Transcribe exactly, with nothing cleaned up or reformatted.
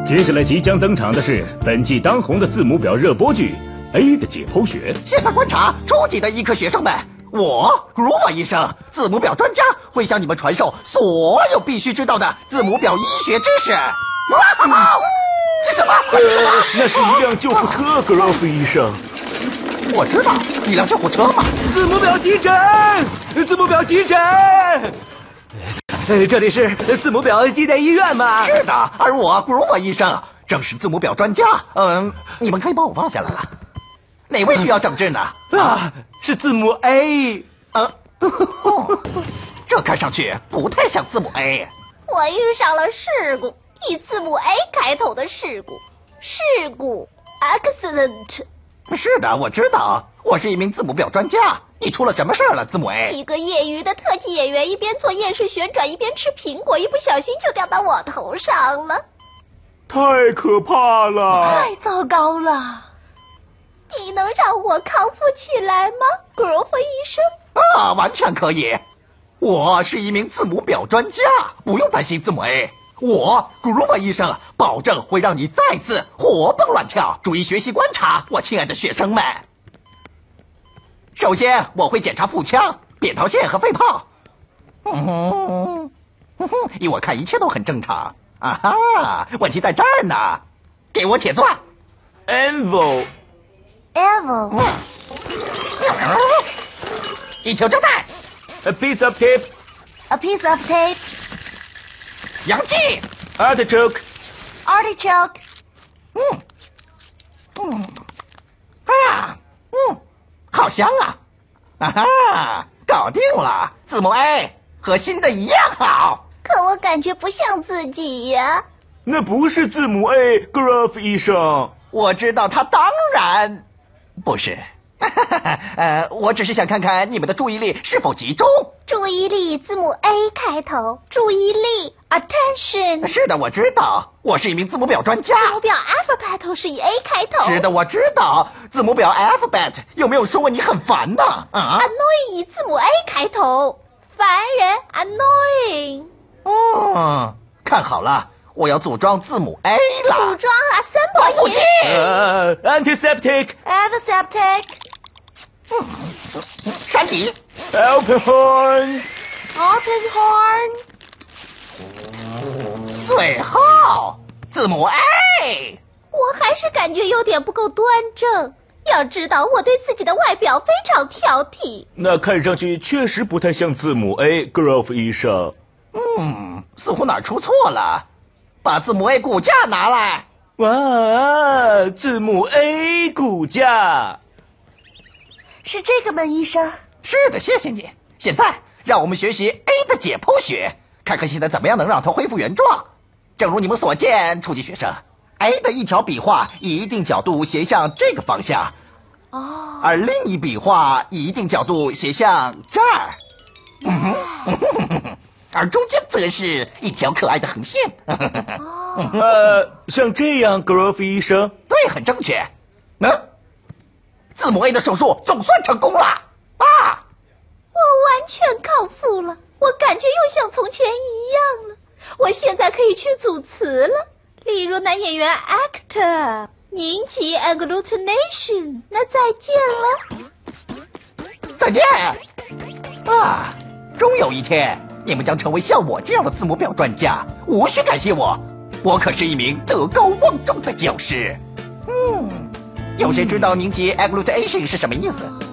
接下来即将登场的是本季当红的字母表热播剧《A 的解剖学》。 现在观察初级的医科学生们，我 Grover 医生，字母表专家，会向你们传授所有必须知道的字母表医学知识。哇！是什么？这是什么？ 那是一辆救护车，格罗夫医生。 我知道，一辆救护车嘛。 字母表急诊，字母表急诊。呃，这里是字母表纪念医院吗？ 是的，而我 Grover 医生正是字母表专家。嗯，你们可以把我放下来了。哪位需要诊治呢？ 啊，是字母 A。 呃，哦，这看上去不太像字母 A。 我遇上了事故，以字母 A 开头的事故，事故 accident。 是的，我知道，我是一名字母表专家。你出了什么事儿了，字母 A？ 一个业余的特技演员一边做厌世旋转，一边吃苹果，一不小心就掉到我头上了。 太可怕了！ 太糟糕了！你能让我康复起来吗，格罗夫医生？ 啊，完全可以。我是一名字母表专家，不用担心字母 A。我 Grover 医生保证会让你再次活蹦乱跳。注意学习观察，我亲爱的学生们。首先，我会检查腹腔、扁桃腺和肺泡。嗯哼，嗯哼，依我看，一切都很正常。啊哈，问题在这儿呢。给我铁钻。 Anvil。 Anvil。 嗯。一条胶带。 A piece of tape. A piece of tape. 氧气。 Artichoke. Artichoke. 嗯。嗯。哎呀，嗯。好香啊！啊哈，搞定了！字母 A 和新的一样好。 可我感觉不像自己呀。 那不是字母 A， Grover 医生。 我知道，他当然不是。呃，我只是想看看你们的注意力是否集中。 注意力字母 A 开头，注意力 attention。 是的，我知道，我是一名字母表专家。 字母表 alphabet 是以 A 开头。 是的，我知道，字母表 alphabet 有没有说过你很烦呢？啊 ，annoying 字母 A 开头，烦人 annoying。 哦，看好了，我要组装字母 A 了。 组装 assemble。 防腐剂。 呃、uh,，antiseptic。 antiseptic。 嗯，山底。 Alpenhorn。 Alpenhorn。 最后，字母 A。 我还是感觉有点不够端正。要知道，我对自己的外表非常挑剔。 那看上去确实不太像字母 A，Grover 医生。 嗯，似乎哪儿出错了。把字母 A 骨架拿来。 哇，字母 A 骨架。 是这个吗，医生？ 是的，谢谢你。现在让我们学习 A 的解剖学，看看现在怎么样能让它恢复原状。正如你们所见，初级学生 ，A 的一条笔画以一定角度斜向这个方向， 哦， 而另一笔画以一定角度斜向这儿，嗯哼，而中间则是一条可爱的横线。 哦， 呃，像这样 ，Grover 医生。 对，很正确。嗯。字母 A 的手术总算成功了啊！ 我完全康复了，我感觉又像从前一样了。我现在可以去组词了，例如男演员 actor， 凝集 agglutination。那再见了， 再见啊！终有一天，你们将成为像我这样的字母表专家，无需感谢我，我可是一名德高望重的教师。嗯。有谁知道凝集 agglutination 是什么意思？